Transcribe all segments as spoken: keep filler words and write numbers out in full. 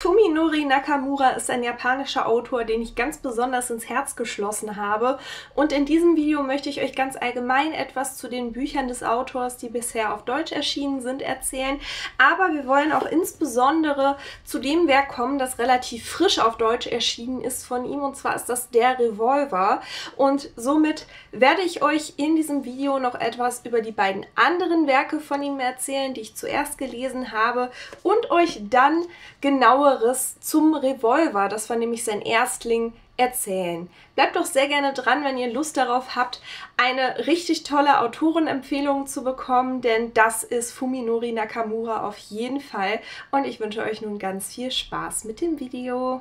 Fuminori Nakamura ist ein japanischer Autor, den ich ganz besonders ins Herz geschlossen habe. Und in diesem Video möchte ich euch ganz allgemein etwas zu den Büchern des Autors, die bisher auf Deutsch erschienen sind, erzählen. Aber wir wollen auch insbesondere zu dem Werk kommen, das relativ frisch auf Deutsch erschienen ist von ihm. Und zwar ist das Der Revolver. Und somit werde ich euch in diesem Video noch etwas über die beiden anderen Werke von ihm erzählen, die ich zuerst gelesen habe. Und euch dann genaueres zum Revolver, das war nämlich sein Erstling, erzählen. Bleibt doch sehr gerne dran, wenn ihr Lust darauf habt, eine richtig tolle Autorenempfehlung zu bekommen, denn das ist Fuminori Nakamura auf jeden Fall. Und ich wünsche euch nun ganz viel Spaß mit dem Video.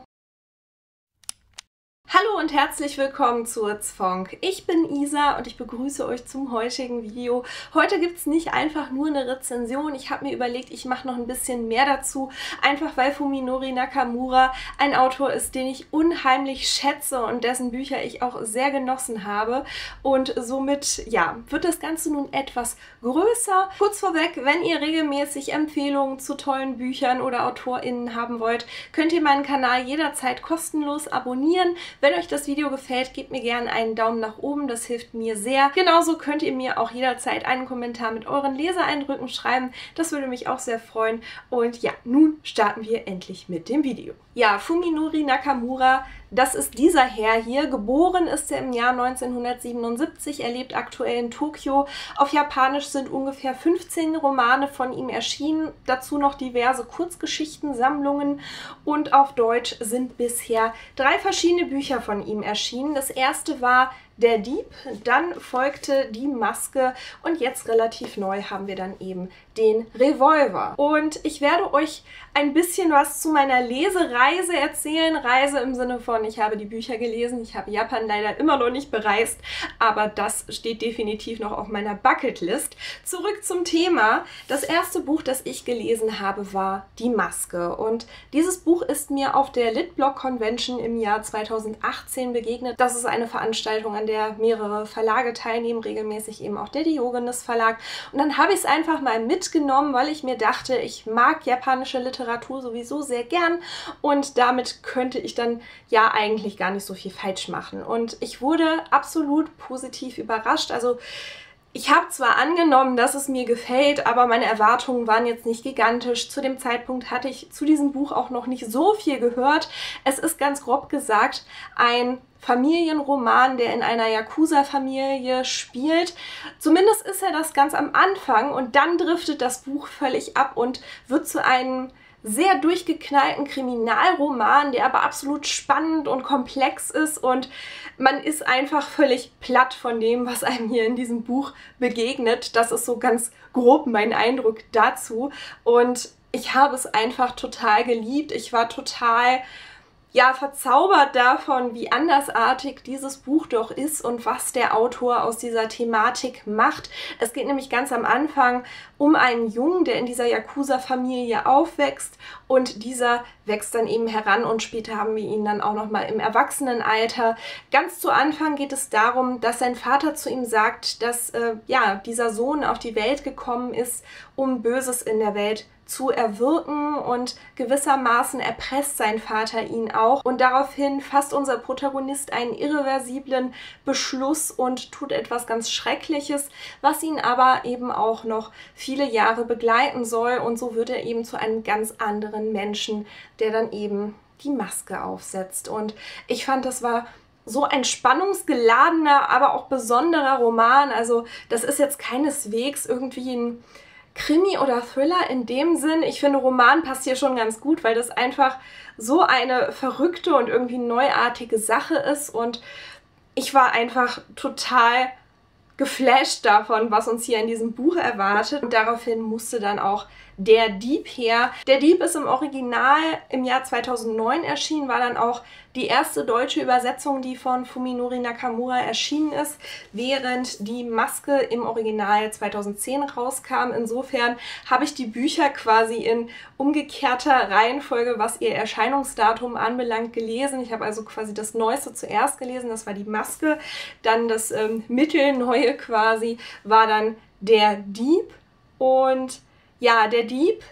Hallo und herzlich willkommen zu It's Fonk. Ich bin Isa und ich begrüße euch zum heutigen Video. Heute gibt es nicht einfach nur eine Rezension. Ich habe mir überlegt, ich mache noch ein bisschen mehr dazu, einfach weil Fuminori Nakamura ein Autor ist, den ich unheimlich schätze und dessen Bücher ich auch sehr genossen habe. Und somit, ja, wird das Ganze nun etwas größer. Kurz vorweg, wenn ihr regelmäßig Empfehlungen zu tollen Büchern oder AutorInnen haben wollt, könnt ihr meinen Kanal jederzeit kostenlos abonnieren. Wenn euch das Video gefällt, gebt mir gerne einen Daumen nach oben, das hilft mir sehr. Genauso könnt ihr mir auch jederzeit einen Kommentar mit euren Leseeindrücken schreiben, das würde mich auch sehr freuen. Und ja, nun starten wir endlich mit dem Video. Ja, Fuminori Nakamura, das ist dieser Herr hier. Geboren ist er im Jahr neunzehnhundertsiebenundsiebzig, er lebt aktuell in Tokio. Auf Japanisch sind ungefähr fünfzehn Romane von ihm erschienen, dazu noch diverse Kurzgeschichtensammlungen und auf Deutsch sind bisher drei verschiedene Bücher von ihm erschienen. Das erste war Der Dieb, dann folgte Die Maske und jetzt relativ neu haben wir dann eben den Revolver. Und ich werde euch ein bisschen was zu meiner Lesereise erzählen. Reise im Sinne von, ich habe die Bücher gelesen, ich habe Japan leider immer noch nicht bereist, aber das steht definitiv noch auf meiner Bucketlist. Zurück zum Thema. Das erste Buch, das ich gelesen habe, war Die Maske. Und dieses Buch ist mir auf der Litblog Convention im Jahr zweitausendachtzehn begegnet. Das ist eine Veranstaltung, an der mehrere Verlage teilnehmen, regelmäßig eben auch der Diogenes Verlag. Und dann habe ich es einfach mal mitgenommen, weil ich mir dachte, ich mag japanische Literatur sowieso sehr gern und damit könnte ich dann ja eigentlich gar nicht so viel falsch machen. Und ich wurde absolut positiv überrascht. Also ich habe zwar angenommen, dass es mir gefällt, aber meine Erwartungen waren jetzt nicht gigantisch. Zu dem Zeitpunkt hatte ich zu diesem Buch auch noch nicht so viel gehört. Es ist ganz grob gesagt ein Familienroman, der in einer Yakuza-Familie spielt. Zumindest ist er das ganz am Anfang und dann driftet das Buch völlig ab und wird zu einem sehr durchgeknallten Kriminalroman, der aber absolut spannend und komplex ist und man ist einfach völlig platt von dem, was einem hier in diesem Buch begegnet. Das ist so ganz grob mein Eindruck dazu und ich habe es einfach total geliebt. Ich war total ja, verzaubert davon, wie andersartig dieses Buch doch ist und was der Autor aus dieser Thematik macht. Es geht nämlich ganz am Anfang um einen Jungen, der in dieser Yakuza-Familie aufwächst und dieser wächst dann eben heran und später haben wir ihn dann auch nochmal im Erwachsenenalter. Ganz zu Anfang geht es darum, dass sein Vater zu ihm sagt, dass äh, ja, dieser Sohn auf die Welt gekommen ist, um Böses in der Welt zu erwirken und gewissermaßen erpresst sein Vater ihn auch und daraufhin fasst unser Protagonist einen irreversiblen Beschluss und tut etwas ganz Schreckliches, was ihn aber eben auch noch viele Jahre begleiten soll und so wird er eben zu einem ganz anderen Menschen, der dann eben die Maske aufsetzt und ich fand, das war so ein spannungsgeladener, aber auch besonderer Roman, also das ist jetzt keineswegs irgendwie ein Krimi oder Thriller in dem Sinn. Ich finde, Roman passt hier schon ganz gut, weil das einfach so eine verrückte und irgendwie neuartige Sache ist und ich war einfach total geflasht davon, was uns hier in diesem Buch erwartet und daraufhin musste dann auch Der Dieb her. Der Dieb ist im Original im Jahr zweitausendneun erschienen, war dann auch die erste deutsche Übersetzung, die von Fuminori Nakamura erschienen ist, während Die Maske im Original zweitausendzehn rauskam. Insofern habe ich die Bücher quasi in umgekehrter Reihenfolge, was ihr Erscheinungsdatum anbelangt, gelesen. Ich habe also quasi das Neueste zuerst gelesen, das war Die Maske, dann das ähm, Mittelneue quasi war dann Der Dieb und ja, Der Dieb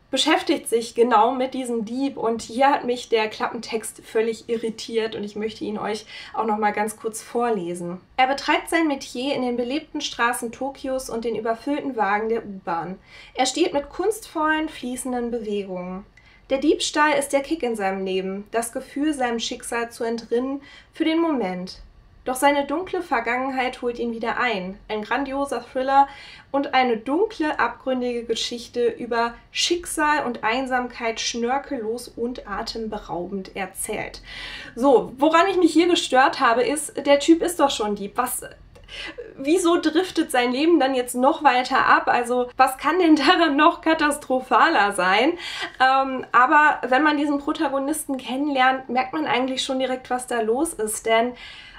beschäftigt sich genau mit diesem Dieb und hier hat mich der Klappentext völlig irritiert und ich möchte ihn euch auch noch mal ganz kurz vorlesen. Er betreibt sein Metier in den belebten Straßen Tokios und den überfüllten Wagen der U-Bahn. Er steht mit kunstvollen, fließenden Bewegungen. Der Diebstahl ist der Kick in seinem Leben, das Gefühl, seinem Schicksal zu entrinnen für den Moment. Doch seine dunkle Vergangenheit holt ihn wieder ein. Ein grandioser Thriller und eine dunkle, abgründige Geschichte über Schicksal und Einsamkeit schnörkellos und atemberaubend erzählt. So, woran ich mich hier gestört habe, ist, der Typ ist doch schon Dieb. Was... Wieso driftet sein Leben dann jetzt noch weiter ab? Also was kann denn daran noch katastrophaler sein? Ähm, aber wenn man diesen Protagonisten kennenlernt, merkt man eigentlich schon direkt, was da los ist. Denn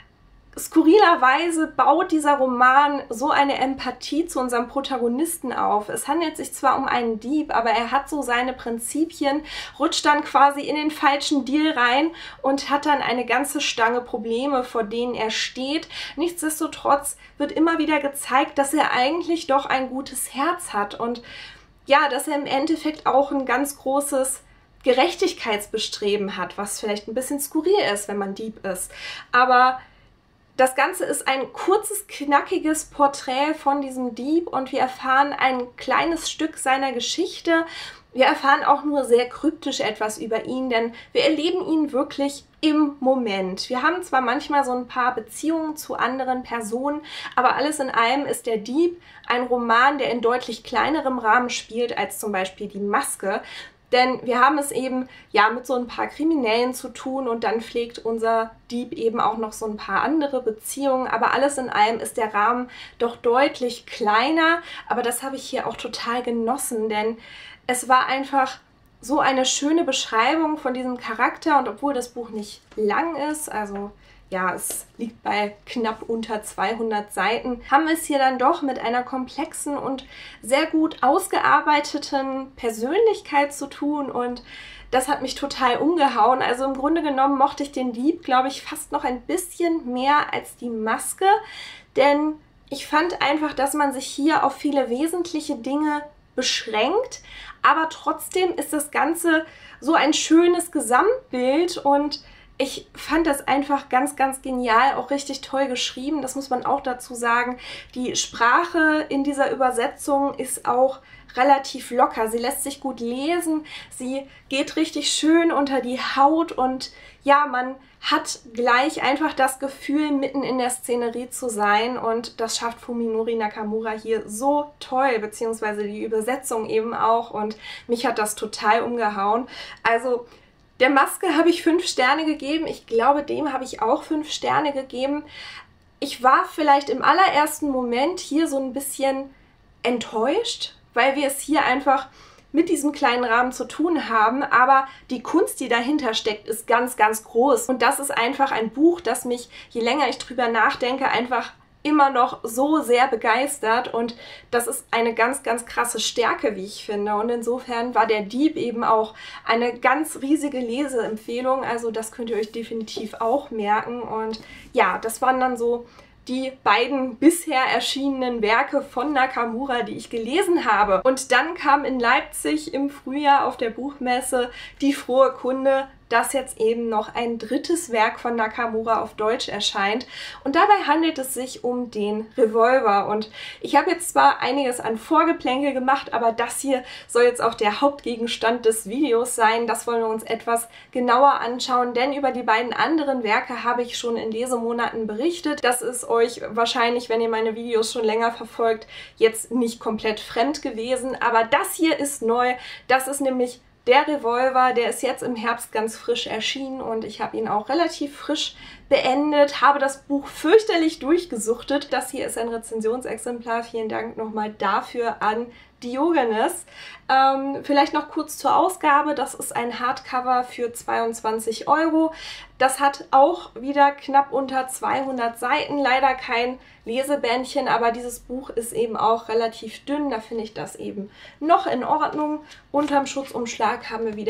skurrilerweise baut dieser Roman so eine Empathie zu unserem Protagonisten auf. Es handelt sich zwar um einen Dieb, aber er hat so seine Prinzipien, rutscht dann quasi in den falschen Deal rein und hat dann eine ganze Stange Probleme, vor denen er steht. Nichtsdestotrotz wird immer wieder gezeigt, dass er eigentlich doch ein gutes Herz hat und ja, dass er im Endeffekt auch ein ganz großes Gerechtigkeitsbestreben hat, was vielleicht ein bisschen skurril ist, wenn man Dieb ist. Aber das Ganze ist ein kurzes, knackiges Porträt von diesem Dieb und wir erfahren ein kleines Stück seiner Geschichte. Wir erfahren auch nur sehr kryptisch etwas über ihn, denn wir erleben ihn wirklich im Moment. Wir haben zwar manchmal so ein paar Beziehungen zu anderen Personen, aber alles in allem ist der Dieb ein Roman, der in deutlich kleinerem Rahmen spielt als zum Beispiel Die Maske. Denn wir haben es eben ja mit so ein paar Kriminellen zu tun und dann pflegt unser Dieb eben auch noch so ein paar andere Beziehungen. Aber alles in allem ist der Rahmen doch deutlich kleiner. Aber das habe ich hier auch total genossen, denn es war einfach so eine schöne Beschreibung von diesem Charakter. Und obwohl das Buch nicht lang ist, also ja, es liegt bei knapp unter zweihundert Seiten, haben wir es hier dann doch mit einer komplexen und sehr gut ausgearbeiteten Persönlichkeit zu tun und das hat mich total umgehauen. Also im Grunde genommen mochte ich den Dieb, glaube ich, fast noch ein bisschen mehr als Die Maske, denn ich fand einfach, dass man sich hier auf viele wesentliche Dinge beschränkt, aber trotzdem ist das Ganze so ein schönes Gesamtbild und ich fand das einfach ganz, ganz genial, auch richtig toll geschrieben, das muss man auch dazu sagen. Die Sprache in dieser Übersetzung ist auch relativ locker, sie lässt sich gut lesen, sie geht richtig schön unter die Haut und ja, man hat gleich einfach das Gefühl, mitten in der Szenerie zu sein und das schafft Fuminori Nakamura hier so toll, beziehungsweise die Übersetzung eben auch und mich hat das total umgehauen. Also der Maske habe ich fünf Sterne gegeben. Ich glaube, dem habe ich auch fünf Sterne gegeben. Ich war vielleicht im allerersten Moment hier so ein bisschen enttäuscht, weil wir es hier einfach mit diesem kleinen Rahmen zu tun haben. Aber die Kunst, die dahinter steckt, ist ganz, ganz groß. Und das ist einfach ein Buch, das mich, je länger ich drüber nachdenke, einfach immer noch so sehr begeistert und das ist eine ganz, ganz krasse Stärke, wie ich finde. Und insofern war der Dieb eben auch eine ganz riesige Leseempfehlung, also das könnt ihr euch definitiv auch merken. Und ja, das waren dann so die beiden bisher erschienenen Werke von Nakamura, die ich gelesen habe. Und dann kam in Leipzig im Frühjahr auf der Buchmesse die frohe Kunde, dass jetzt eben noch ein drittes Werk von Nakamura auf Deutsch erscheint. Und dabei handelt es sich um den Revolver. Und ich habe jetzt zwar einiges an Vorgeplänkel gemacht, aber das hier soll jetzt auch der Hauptgegenstand des Videos sein. Das wollen wir uns etwas genauer anschauen, denn über die beiden anderen Werke habe ich schon in Lesemonaten berichtet. Das ist euch wahrscheinlich, wenn ihr meine Videos schon länger verfolgt, jetzt nicht komplett fremd gewesen. Aber das hier ist neu. Das ist nämlich der Revolver, der ist jetzt im Herbst ganz frisch erschienen und ich habe ihn auch relativ frisch beendet, habe das Buch fürchterlich durchgesuchtet. Das hier ist ein Rezensionsexemplar. Vielen Dank nochmal dafür an Diogenes. Ähm, vielleicht noch kurz zur Ausgabe. Das ist ein Hardcover für zweiundzwanzig Euro. Das hat auch wieder knapp unter zweihundert Seiten. Leider kein Lesebändchen, aber dieses Buch ist eben auch relativ dünn. Da finde ich das eben noch in Ordnung. Unterm Schutzumschlag haben wir wieder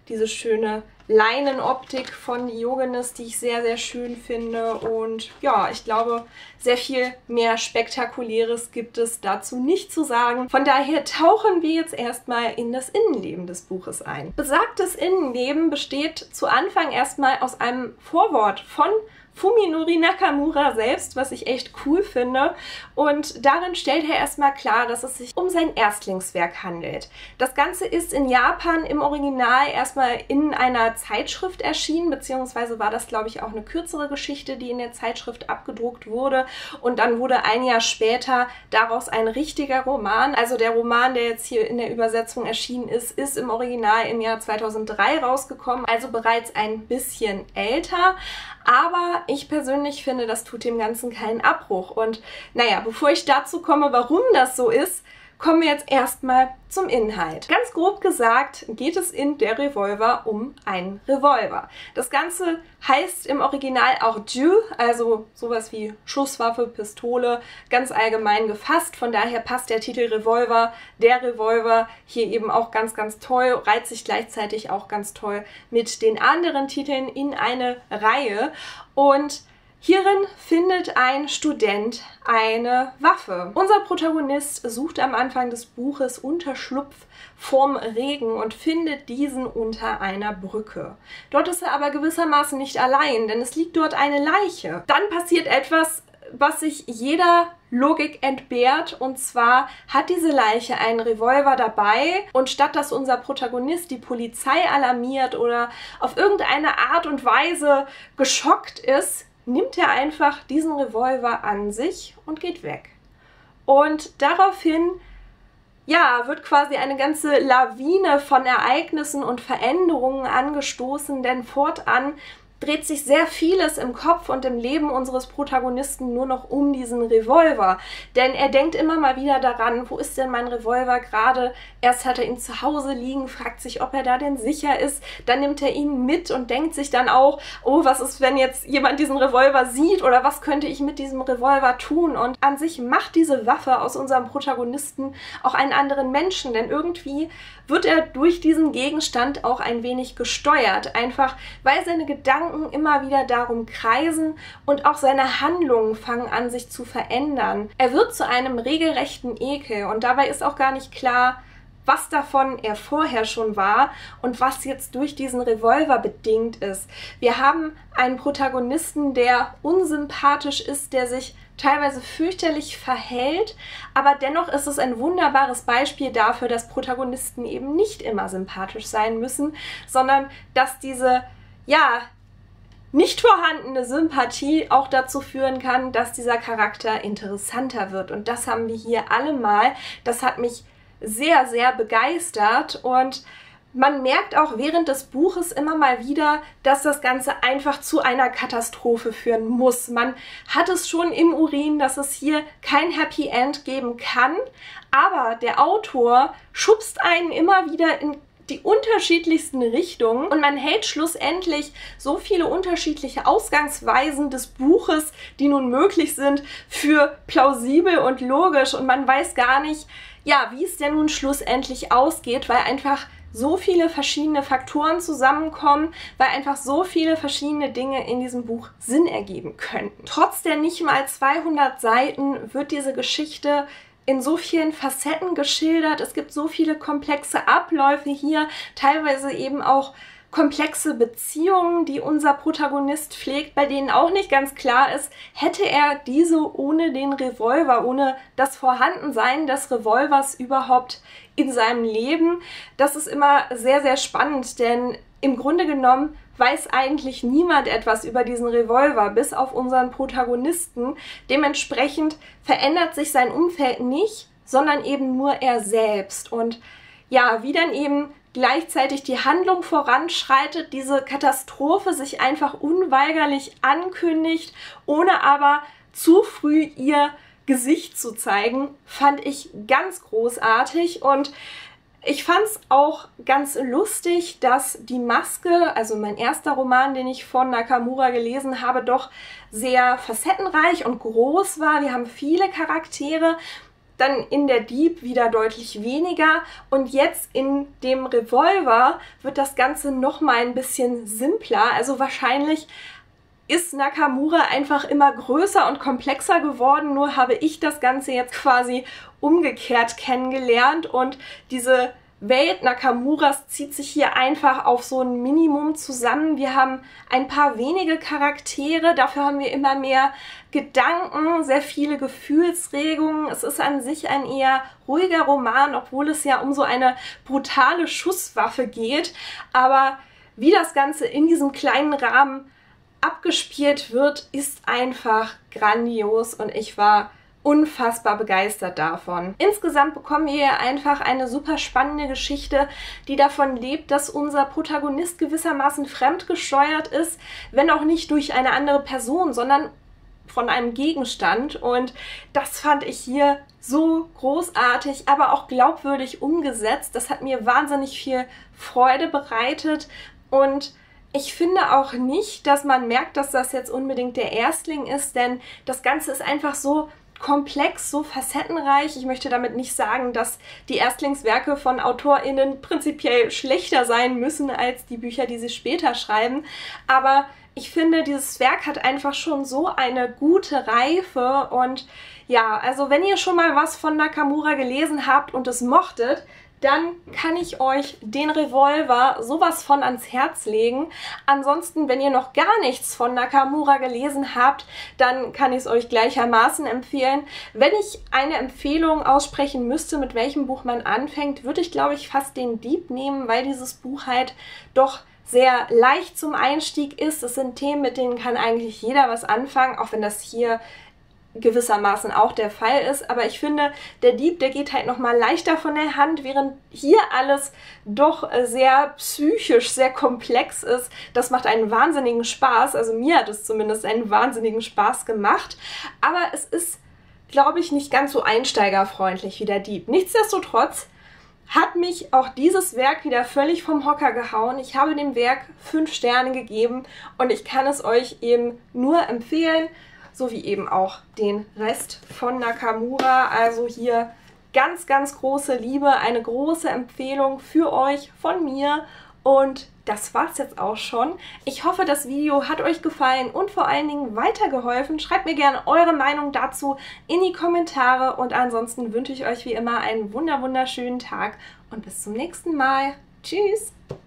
diese schöne Leinenoptik von Diogenes, die ich sehr, sehr schön finde. Und ja, ich glaube, sehr viel mehr Spektakuläres gibt es dazu nicht zu sagen. Von daher tauchen wir jetzt erstmal in das Innenleben des Buches ein. Besagtes Innenleben besteht zu Anfang erstmal aus einem Vorwort von Fuminori Nakamura selbst, was ich echt cool finde. Und darin stellt er erstmal klar, dass es sich um sein Erstlingswerk handelt. Das Ganze ist in Japan im Original erstmal in einer Zeitschrift erschienen, beziehungsweise war das, glaube ich, auch eine kürzere Geschichte, die in der Zeitschrift abgedruckt wurde. Und dann wurde ein Jahr später daraus ein richtiger Roman. Also der Roman, der jetzt hier in der Übersetzung erschienen ist, ist im Original im Jahr zweitausenddrei rausgekommen, also bereits ein bisschen älter. Aber ich persönlich finde, das tut dem Ganzen keinen Abbruch. Und naja, bevor ich dazu komme, warum das so ist, kommen wir jetzt erstmal zum Inhalt. Ganz grob gesagt geht es in Der Revolver um einen Revolver. Das Ganze heißt im Original auch Dieu, also sowas wie Schusswaffe, Pistole, ganz allgemein gefasst. Von daher passt der Titel Revolver, der Revolver hier eben auch ganz, ganz toll, reiht sich gleichzeitig auch ganz toll mit den anderen Titeln in eine Reihe. Und hierin findet ein Student eine Waffe. Unser Protagonist sucht am Anfang des Buches Unterschlupf vorm Regen und findet diesen unter einer Brücke. Dort ist er aber gewissermaßen nicht allein, denn es liegt dort eine Leiche. Dann passiert etwas, was sich jeder Logik entbehrt, und zwar hat diese Leiche einen Revolver dabei und statt dass unser Protagonist die Polizei alarmiert oder auf irgendeine Art und Weise geschockt ist, nimmt er einfach diesen Revolver an sich und geht weg. Und daraufhin, ja, wird quasi eine ganze Lawine von Ereignissen und Veränderungen angestoßen, denn fortan dreht sich sehr vieles im Kopf und im Leben unseres Protagonisten nur noch um diesen Revolver. Denn er denkt immer mal wieder daran, wo ist denn mein Revolver gerade? Erst hat er ihn zu Hause liegen, fragt sich, ob er da denn sicher ist. Dann nimmt er ihn mit und denkt sich dann auch, oh, was ist, wenn jetzt jemand diesen Revolver sieht? Oder was könnte ich mit diesem Revolver tun? Und an sich macht diese Waffe aus unserem Protagonisten auch einen anderen Menschen, denn irgendwie wird er durch diesen Gegenstand auch ein wenig gesteuert. Einfach, weil seine Gedanken immer wieder darum kreisen und auch seine Handlungen fangen an, sich zu verändern. Er wird zu einem regelrechten Ekel und dabei ist auch gar nicht klar, was davon er vorher schon war und was jetzt durch diesen Revolver bedingt ist. Wir haben einen Protagonisten, der unsympathisch ist, der sich teilweise fürchterlich verhält, aber dennoch ist es ein wunderbares Beispiel dafür, dass Protagonisten eben nicht immer sympathisch sein müssen, sondern dass diese, ja, nicht vorhandene Sympathie auch dazu führen kann, dass dieser Charakter interessanter wird. Und das haben wir hier allemal. Das hat mich sehr, sehr begeistert und man merkt auch während des Buches immer mal wieder, dass das Ganze einfach zu einer Katastrophe führen muss. Man hat es schon im Urin, dass es hier kein Happy End geben kann, aber der Autor schubst einen immer wieder in die unterschiedlichsten Richtungen und man hält schlussendlich so viele unterschiedliche Ausgangsweisen des Buches, die nun möglich sind, für plausibel und logisch und man weiß gar nicht, ja, wie es denn nun schlussendlich ausgeht, weil einfach so viele verschiedene Faktoren zusammenkommen, weil einfach so viele verschiedene Dinge in diesem Buch Sinn ergeben könnten. Trotz der nicht mal zweihundert Seiten wird diese Geschichte in so vielen Facetten geschildert. Es gibt so viele komplexe Abläufe hier, teilweise eben auch komplexe Beziehungen, die unser Protagonist pflegt, bei denen auch nicht ganz klar ist, hätte er diese ohne den Revolver, ohne das Vorhandensein des Revolvers überhaupt in seinem Leben. Das ist immer sehr, sehr spannend, denn im Grunde genommen weiß eigentlich niemand etwas über diesen Revolver, bis auf unseren Protagonisten. Dementsprechend verändert sich sein Umfeld nicht, sondern eben nur er selbst. Und ja, wie dann eben gleichzeitig die Handlung voranschreitet, diese Katastrophe sich einfach unweigerlich ankündigt, ohne aber zu früh ihr Gesicht zu zeigen, fand ich ganz großartig. Und ich fand es auch ganz lustig, dass die Maske, also mein erster Roman, den ich von Nakamura gelesen habe, doch sehr facettenreich und groß war. Wir haben viele Charaktere. dann in der Dieb wieder deutlich weniger und jetzt in dem Revolver wird das Ganze nochmal ein bisschen simpler. Also wahrscheinlich ist Nakamura einfach immer größer und komplexer geworden, nur habe ich das Ganze jetzt quasi umgekehrt kennengelernt und diese Welt Nakamuras zieht sich hier einfach auf so ein Minimum zusammen. Wir haben ein paar wenige Charaktere, dafür haben wir immer mehr Gedanken, sehr viele Gefühlsregungen. Es ist an sich ein eher ruhiger Roman, obwohl es ja um so eine brutale Schusswaffe geht. Aber wie das Ganze in diesem kleinen Rahmen abgespielt wird, ist einfach grandios und ich war unfassbar begeistert davon. Insgesamt bekommen wir einfach eine super spannende Geschichte, die davon lebt, dass unser Protagonist gewissermaßen fremdgesteuert ist, wenn auch nicht durch eine andere Person, sondern von einem Gegenstand. Und das fand ich hier so großartig, aber auch glaubwürdig umgesetzt. Das hat mir wahnsinnig viel Freude bereitet und ich finde auch nicht, dass man merkt, dass das jetzt unbedingt der Erstling ist, denn das Ganze ist einfach so komplex, so facettenreich. Ich möchte damit nicht sagen, dass die Erstlingswerke von AutorInnen prinzipiell schlechter sein müssen als die Bücher, die sie später schreiben. Aber ich finde, dieses Werk hat einfach schon so eine gute Reife und ja, also wenn ihr schon mal was von Nakamura gelesen habt und es mochtet, dann kann ich euch den Revolver sowas von ans Herz legen. Ansonsten, wenn ihr noch gar nichts von Nakamura gelesen habt, dann kann ich es euch gleichermaßen empfehlen. Wenn ich eine Empfehlung aussprechen müsste, mit welchem Buch man anfängt, würde ich, glaube ich, fast den Dieb nehmen, weil dieses Buch halt doch sehr leicht zum Einstieg ist. Es sind Themen, mit denen kann eigentlich jeder was anfangen, auch wenn das hier gewissermaßen auch der Fall ist, aber ich finde, der Dieb, der geht halt nochmal leichter von der Hand, während hier alles doch sehr psychisch, sehr komplex ist. Das macht einen wahnsinnigen Spaß, also mir hat es zumindest einen wahnsinnigen Spaß gemacht, aber es ist, glaube ich, nicht ganz so einsteigerfreundlich wie der Dieb. Nichtsdestotrotz hat mich auch dieses Werk wieder völlig vom Hocker gehauen. Ich habe dem Werk fünf Sterne gegeben und ich kann es euch eben nur empfehlen, so wie eben auch den Rest von Nakamura. Also hier ganz, ganz große Liebe, eine große Empfehlung für euch von mir. Und das war's jetzt auch schon. Ich hoffe, das Video hat euch gefallen und vor allen Dingen weitergeholfen. Schreibt mir gerne eure Meinung dazu in die Kommentare. Und ansonsten wünsche ich euch wie immer einen wunder wunderschönen Tag und bis zum nächsten Mal. Tschüss!